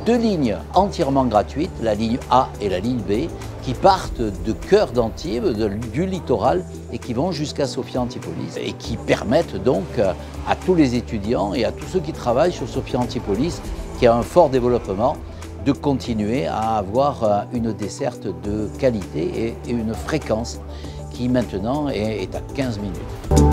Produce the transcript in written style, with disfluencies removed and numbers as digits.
2 lignes entièrement gratuites, la ligne A et la ligne B, qui partent de cœur d'Antibes, du littoral, et qui vont jusqu'à Sophia Antipolis, et qui permettent donc à tous les étudiants et à tous ceux qui travaillent sur Sophia Antipolis, qui a un fort développement, de continuer à avoir une desserte de qualité et une fréquence qui maintenant est à 15 minutes.